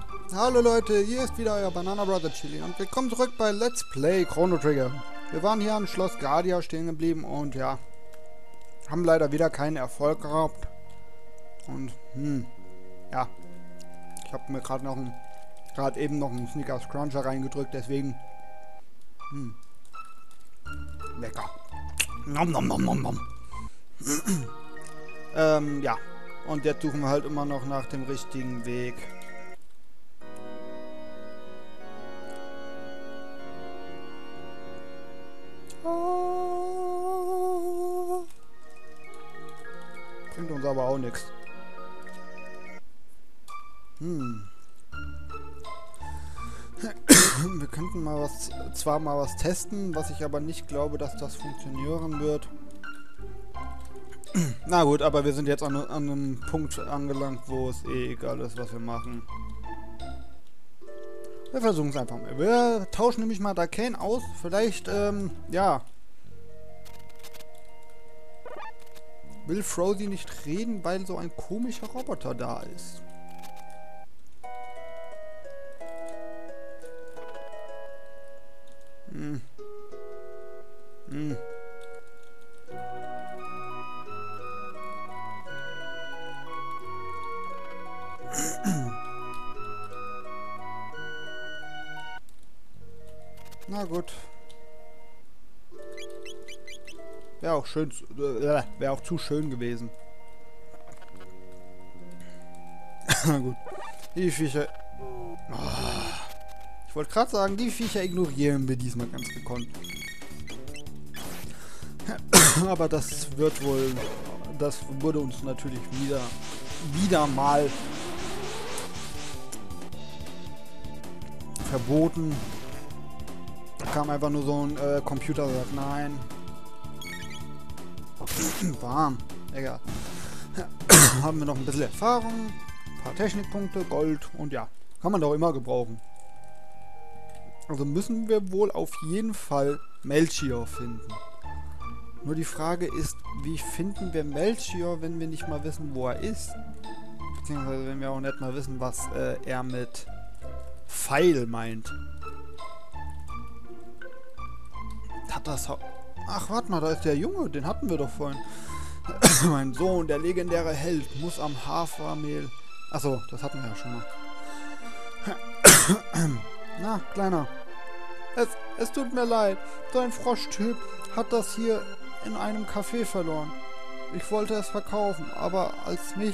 Hallo Leute, hier ist wieder euer Banana Brother Chili und willkommen zurück bei Let's Play Chrono Trigger. Wir waren hier am Schloss Guardia stehen geblieben und ja, haben leider wieder keinen Erfolg gehabt. Und ja, ich habe mir gerade eben noch einen Snickers Cruncher reingedrückt, deswegen lecker. Nom nom nom nom nom. Ja, und jetzt suchen wir halt immer noch nach dem richtigen Weg. Bringt uns aber auch nichts. Wir könnten zwar mal was testen, was ich aber nicht glaube, dass das funktionieren wird. Na gut, aber wir sind jetzt an einem Punkt angelangt, wo es eh egal ist, was wir machen. Wir versuchen es einfach mal. Wir tauschen nämlich mal Darkane aus. Vielleicht, ja. Will Frozy nicht reden, weil so ein komischer Roboter da ist. Na gut. Wäre auch schön, wäre auch zu schön gewesen. Na gut. Die Viecher. Ich wollte gerade sagen, die Viecher ignorieren wir diesmal ganz gekonnt. Aber das wurde uns natürlich wieder mal verboten. Da kam einfach nur so ein Computer und sagt, nein. Warm. Egal. Haben wir noch ein bisschen Erfahrung, ein paar Technikpunkte, Gold und ja, kann man doch immer gebrauchen. Also müssen wir wohl auf jeden Fall Melchior finden. Nur die Frage ist, wie finden wir Melchior, wenn wir nicht mal wissen, wo er ist? Beziehungsweise wenn wir auch nicht mal wissen, was er mit Pfeil meint. Ach, warte mal, da ist der Junge, den hatten wir doch vorhin. Mein Sohn, der legendäre Held, muss am Hafermehl... Achso, das hatten wir ja schon mal. Na, Kleiner. Es tut mir leid. Dein Froschtyp hat das hier in einem Café verloren. Ich wollte es verkaufen, aber als mich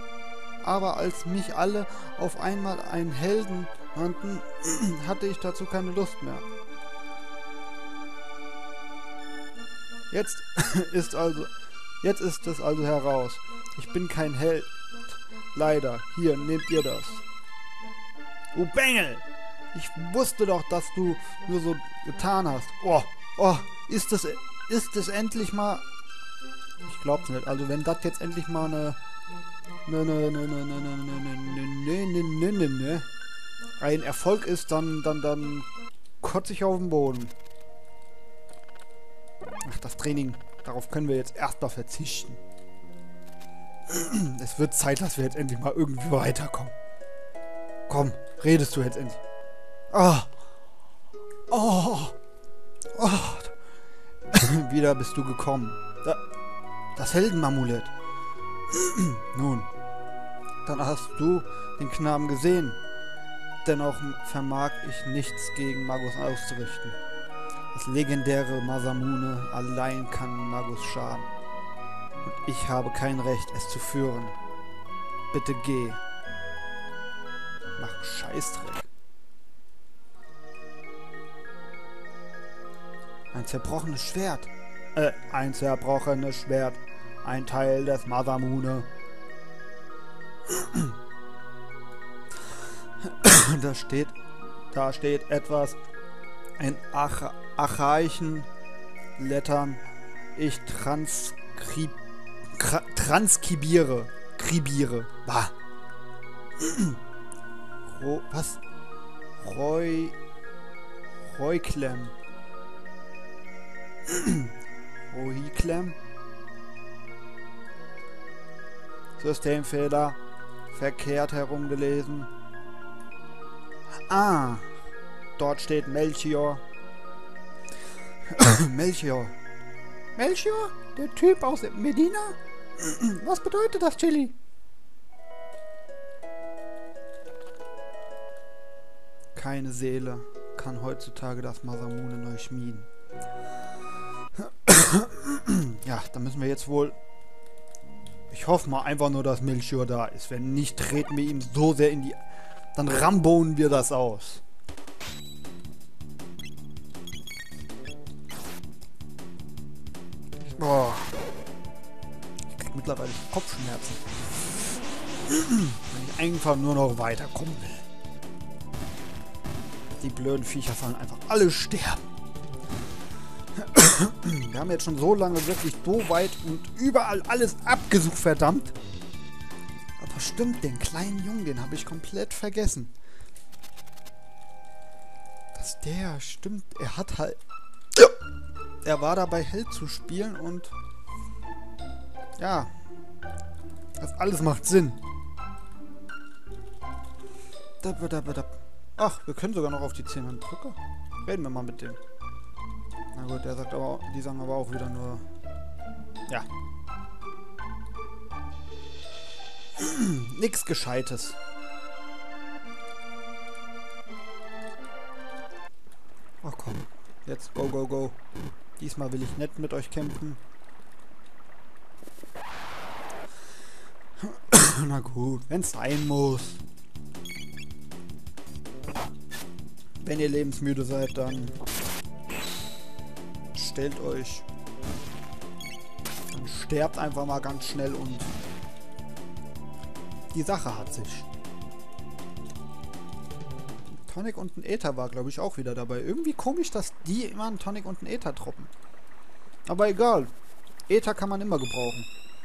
alle auf einmal einen Helden nannten, hatte ich dazu keine Lust mehr. Jetzt ist es also heraus. Ich bin kein Held. Leider. Hier, nehmt ihr das. Du Bengel! Ich wusste doch, dass du nur so getan hast. Ist es endlich mal... Ich glaub's nicht. Also wenn das jetzt endlich mal ein Erfolg ist, dann kotze ich auf den Boden. Ach, das Training. Darauf können wir jetzt erstmal verzichten. Es wird Zeit, dass wir jetzt endlich mal irgendwie weiterkommen. Komm, redest du jetzt endlich. Wieder bist du gekommen. Das Heldenamulett. Nun, dann hast du den Knaben gesehen. Dennoch vermag ich nichts gegen Magus auszurichten. Das legendäre Masamune allein kann Magus schaden. Und ich habe kein Recht, es zu führen. Bitte geh. Mach Scheißdreck. Ein zerbrochenes Schwert. Ein zerbrochenes Schwert. Ein Teil des Masamune. Da steht etwas in archaischen Lettern. Ich transkribiere. Bah. Was? Reuklem. Rohiklem. Systemfehler. Verkehrt herumgelesen. Ah, dort steht Melchior. Melchior. Melchior? Der Typ aus Medina? Was bedeutet das, Chili? Keine Seele kann heutzutage das Masamune neu schmieden. Ja, da müssen wir jetzt wohl... Ich hoffe mal einfach nur, dass Melchior da ist. Wenn nicht, treten wir ihm so sehr in die... Dann rambonen wir das aus. Boah. Ich krieg mittlerweile Kopfschmerzen. Wenn ich einfach nur noch weiterkommen will. Die blöden Viecher sollen einfach alle sterben. Wir haben jetzt schon so lange wirklich so weit und überall alles abgesucht, verdammt. Aber stimmt, den kleinen Jungen, den habe ich komplett vergessen. Dass der, stimmt, er hat halt... Er war dabei, Held zu spielen und... Ja. Das alles macht Sinn. Ach, wir können sogar noch auf die 10 drücken. Reden wir mal mit dem. Na gut, der sagt aber, die sagen aber auch wieder nur... Ja. Nix Gescheites. Ach komm, jetzt go, go, go. Diesmal will ich nicht mit euch kämpfen. Na gut, wenn es sein muss. Wenn ihr lebensmüde seid, dann stellt euch. Dann sterbt einfach mal ganz schnell und die Sache hat sich. Tonic und ein Äther war, glaube ich, auch wieder dabei. Irgendwie komisch, dass die immer einen Tonic und einen Äther droppen. Aber egal. Äther kann man immer gebrauchen.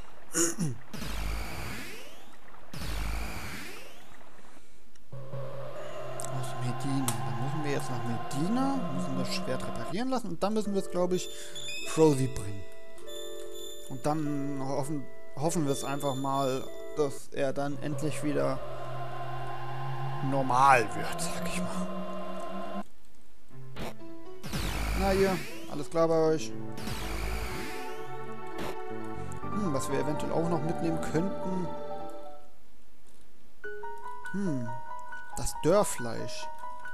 Aus Medina. Dann müssen wir jetzt nach Medina, müssen das Schwert reparieren lassen und dann müssen wir es, glaube ich, Frozy bringen. Und dann hoffen wir es einfach mal, dass er dann endlich wieder normal wird, sag ich mal. Na hier, alles klar bei euch. Was wir eventuell auch noch mitnehmen könnten. Das Dörrfleisch.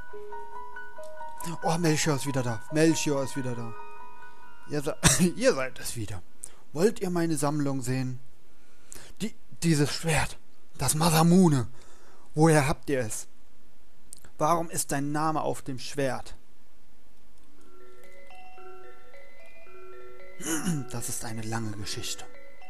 Oh, Melchior ist wieder da. Melchior ist wieder da. Ihr seid es wieder. Wollt ihr meine Sammlung sehen? Dieses Schwert. Das Masamune. Woher habt ihr es? Warum ist dein Name auf dem Schwert? Das ist eine lange Geschichte.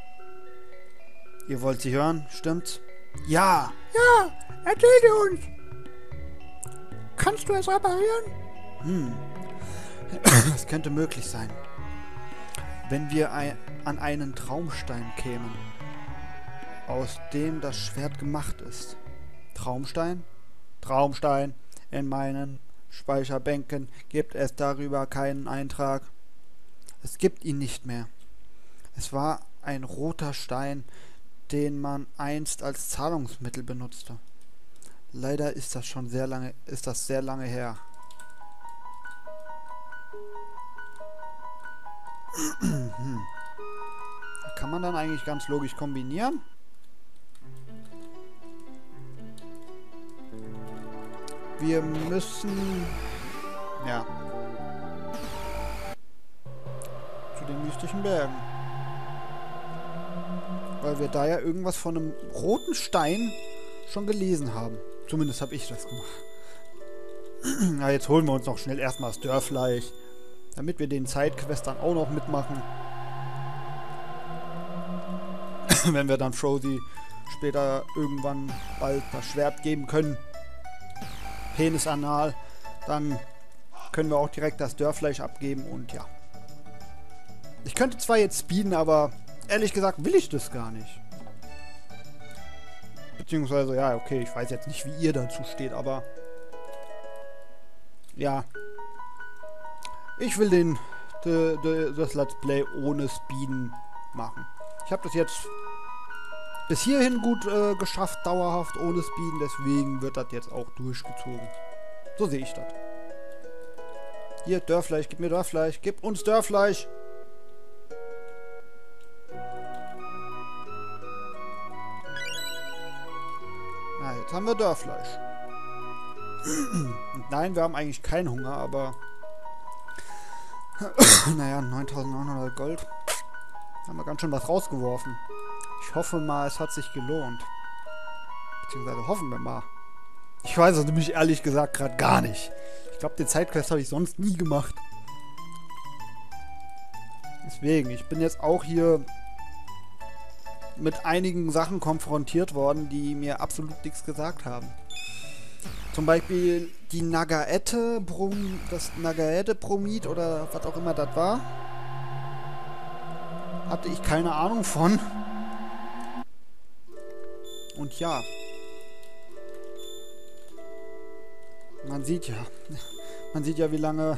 Ihr wollt sie hören, stimmt's? Ja! Ja! Erzähl uns! Kannst du es reparieren? Es könnte möglich sein. Wenn wir an einen Traumstein kämen, aus dem das Schwert gemacht ist. Traumstein? Traumstein. In meinen Speicherbänken gibt es darüber keinen Eintrag. Es gibt ihn nicht mehr. Es war ein roter Stein, den man einst als Zahlungsmittel benutzte. Leider ist das schon sehr lange her. Kann man dann eigentlich ganz logisch kombinieren? Wir müssen... Ja. Zu den mystischen Bergen. Weil wir da ja irgendwas von einem roten Stein schon gelesen haben. Zumindest habe ich das gemacht. Na, jetzt holen wir uns noch schnell erstmal das Dörrfleisch. Damit wir den Sidequest dann auch noch mitmachen. Wenn wir dann Frozy später irgendwann bald das Schwert geben können. Penisanal. Dann können wir auch direkt das Dörrfleisch abgeben und ja. Ich könnte zwar jetzt speeden, aber ehrlich gesagt will ich das gar nicht. Beziehungsweise, ja, okay, ich weiß jetzt nicht, wie ihr dazu steht, aber ja. Ich will das Let's Play ohne Speeden machen. Ich habe das jetzt bis hierhin gut geschafft, dauerhaft ohne Speeden, deswegen wird das jetzt auch durchgezogen. So sehe ich das. Hier, Dörrfleisch, gib mir Dörrfleisch. Gib uns Dörrfleisch. Na, jetzt haben wir Dörrfleisch. Nein, wir haben eigentlich keinen Hunger, aber... naja, 9.900 Gold. Haben wir ganz schön was rausgeworfen. Ich hoffe mal, es hat sich gelohnt. Beziehungsweise hoffen wir mal. Ich weiß es nämlich ehrlich gesagt gerade gar nicht. Ich glaube, den Sidequest habe ich sonst nie gemacht. Deswegen, ich bin jetzt auch hier mit einigen Sachen konfrontiert worden, die mir absolut nichts gesagt haben. Zum Beispiel die das Nagaete-Bromid oder was auch immer das war. Hatte ich keine Ahnung von. Und ja. Man sieht ja, wie lange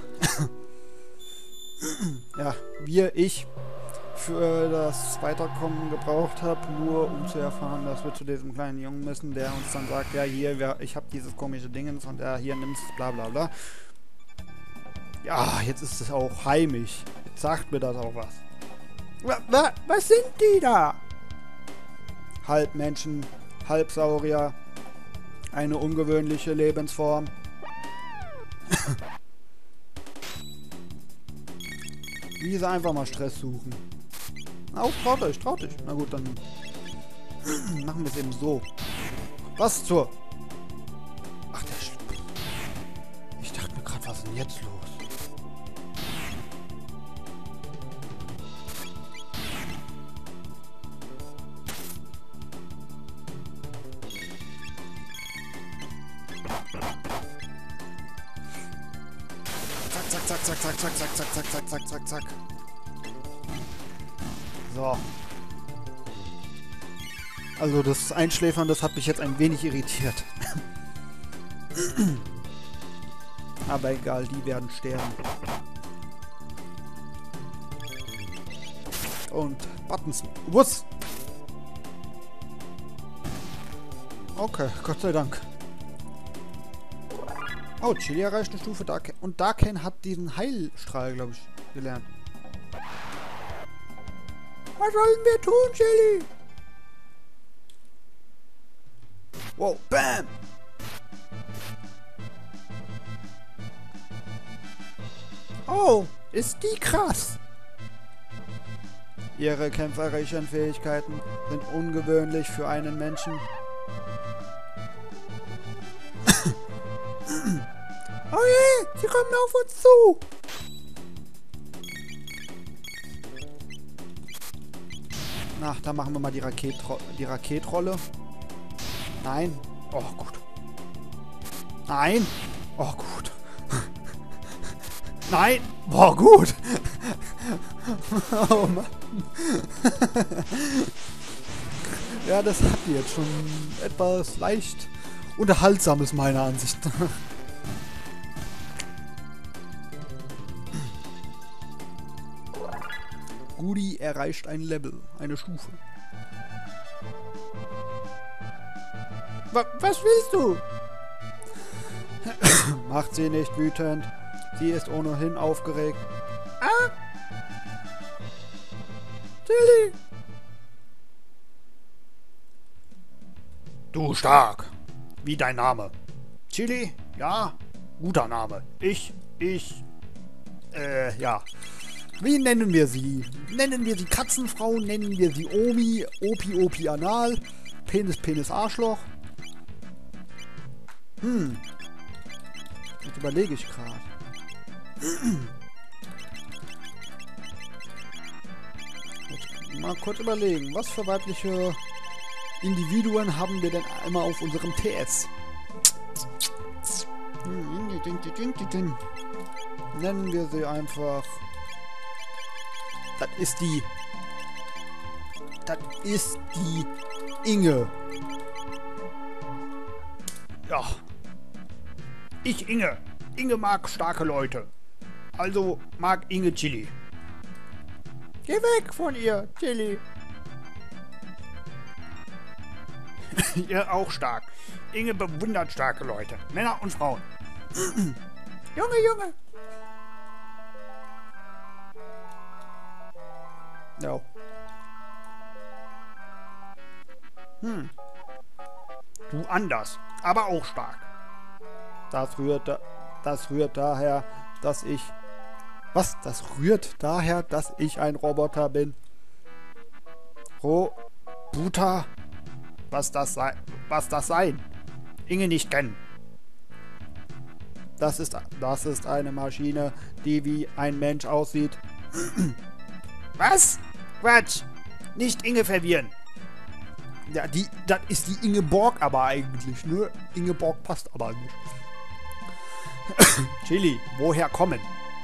ja, ich für das Weiterkommen gebraucht habe, nur um zu erfahren, dass wir zu diesem kleinen Jungen müssen, der uns dann sagt, ja, hier, ich habe dieses komische Dingens und er hier nimmst es, bla bla bla. Ja, jetzt ist es auch heimisch. Jetzt sagt mir das auch was. Was sind die da? Halb Menschen, halb Saurier. Eine ungewöhnliche Lebensform. Diese einfach mal Stress suchen. Na, traut euch. Na gut, dann machen wir es eben so. Was zur... Ach, ich dachte mir gerade, was ist denn jetzt los? Zack. So. Also das Einschläfern, das hat mich jetzt ein wenig irritiert. Aber egal, die werden sterben. Und Buttons. Was? Okay, Gott sei Dank. Oh, Chili erreicht eine Stufe. Und Darken hat diesen Heilstrahl, glaube ich, gelernt. Was sollen wir tun, Chili? Wow, bam! Oh, ist die krass! Ihre kämpferischen Fähigkeiten sind ungewöhnlich für einen Menschen. Oh je, sie kommen auf uns zu! Na, dann machen wir mal die Raketrolle. Nein. Oh, gut. Nein. Oh, gut. Nein. Boah, gut. Oh, Mann. Ja, das hat die jetzt schon etwas leicht Unterhaltsames, meiner Ansicht nach. Gudi erreicht ein Level, eine Stufe. Was willst du? Macht sie nicht wütend. Sie ist ohnehin aufgeregt. Ah! Tilly! Du stark. Wie dein Name? Chili? Ja, guter Name. Ja. Wie nennen wir sie? Nennen wir sie Katzenfrau? Nennen wir sie Omi? Opi Anal? Penis Arschloch? Jetzt überlege ich gerade. Mal kurz überlegen. Was für weibliche Individuen haben wir denn immer auf unserem TS? Nennen wir sie einfach... Das ist die Inge. Ja. Ich Inge. Inge mag starke Leute. Also mag Inge Chili. Geh weg von ihr, Chili. Ihr auch stark. Inge bewundert starke Leute. Männer und Frauen. Junge, Junge! Ja. Du anders, aber auch stark. Das rührt daher, dass ich... Was? Das rührt daher, dass ich ein Roboter bin. Roboter? Was das sein? Inge nicht kennen. Das ist eine Maschine, die wie ein Mensch aussieht. Was? Quatsch! Nicht Inge verwirren. Ja, das ist die Ingeborg aber eigentlich, ne? Ingeborg passt aber nicht. Chili, woher kommen?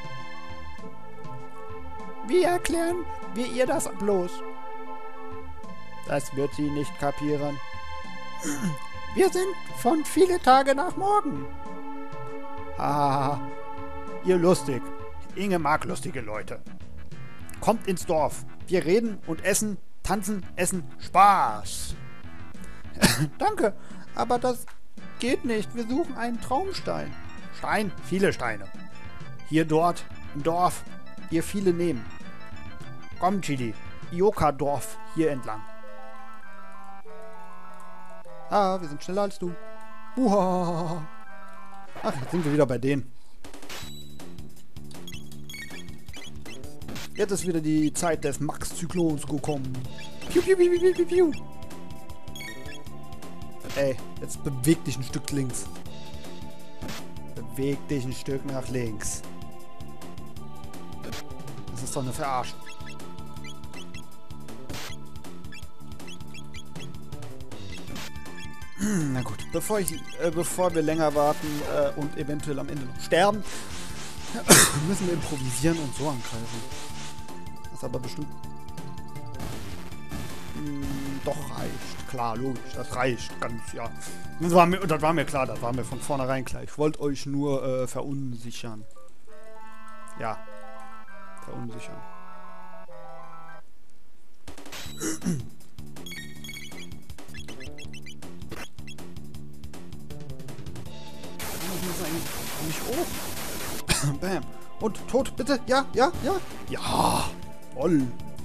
Wie erklären wir ihr das bloß? Das wird sie nicht kapieren. Wir sind von viele Tage nach morgen. Haha, ihr lustig. Inge mag lustige Leute. Kommt ins Dorf. Wir reden und essen, tanzen, essen, Spaß. Danke, aber das geht nicht. Wir suchen einen Traumstein. Stein? Viele Steine. Hier, dort, im Dorf. Ihr viele nehmen. Komm, Chili. Ioka-Dorf hier entlang. Ah, wir sind schneller als du. Uha. Ach, jetzt sind wir wieder bei denen. Jetzt ist wieder die Zeit des Max-Zyklons gekommen. Piu, piu, piu, piu, piu, piu. Ey, jetzt beweg dich ein Stück links. Beweg dich ein Stück nach links. Das ist doch eine Verarschung. Na gut, bevor wir länger warten und eventuell am Ende noch sterben, müssen wir improvisieren und so angreifen. Das aber bestimmt doch reicht. Klar, logisch, das reicht. Ganz, ja. Das war mir klar, das war mir von vornherein klar. Ich wollte euch nur verunsichern. Ja, verunsichern. Nicht hoch. Bam. Und tot, bitte. Ja, ja, ja. Ja. Voll.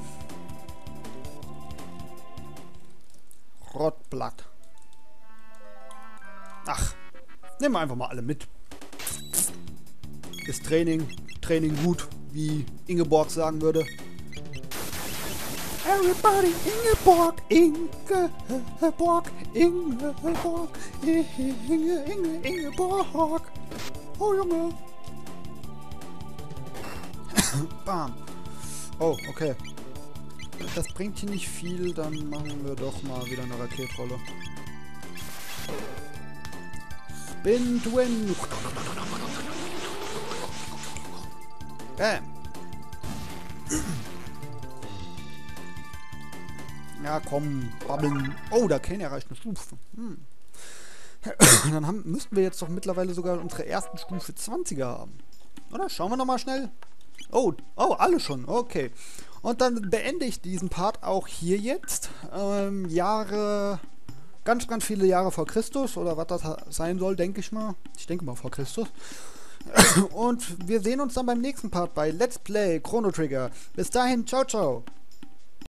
Rottblatt. Ach. Nehmen wir einfach mal alle mit. Ist Training gut, wie Ingeborg sagen würde. Everybody, Ingeborg, Ingeborg, Ingeborg, Ingeborg. Oh, Junge. Bam. Oh, okay. Das bringt hier nicht viel, dann machen wir doch mal wieder eine Raketrolle. Spin to win. Bam. Ja, komm, babbeln. Oh, der Kane erreicht eine Stufe. Dann müssten wir jetzt doch mittlerweile sogar unsere ersten Stufe 20er haben. Oder? Schauen wir nochmal schnell. Oh, alle schon. Okay. Und dann beende ich diesen Part auch hier jetzt. Ganz viele Jahre vor Christus. Oder was das sein soll, denke ich mal. Ich denke mal vor Christus. Und wir sehen uns dann beim nächsten Part bei Let's Play Chrono Trigger. Bis dahin, ciao, ciao.